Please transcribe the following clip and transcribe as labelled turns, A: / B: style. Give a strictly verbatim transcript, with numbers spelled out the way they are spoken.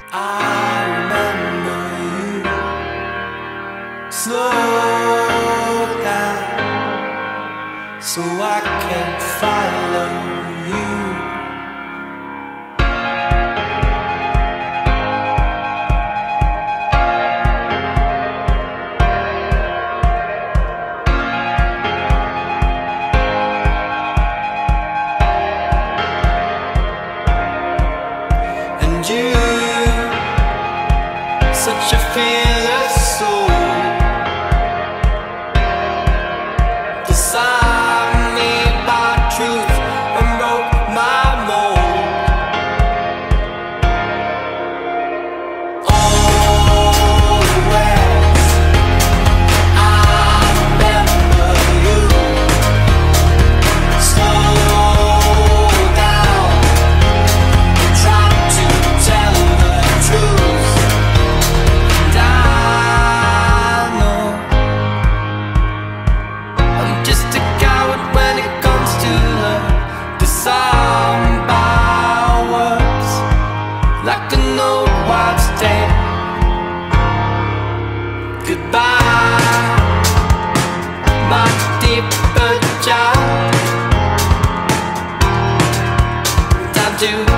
A: I remember you. Slow down so I can follow you. And you, such a fearless soul, disarmed me by truth and broke my mold. Always I remember you. Slow down, try to tell the truth. And I know I'm just a coward when it comes to love, disarmed by words like an old wives' tale. Goodbye, my deeper child. Time to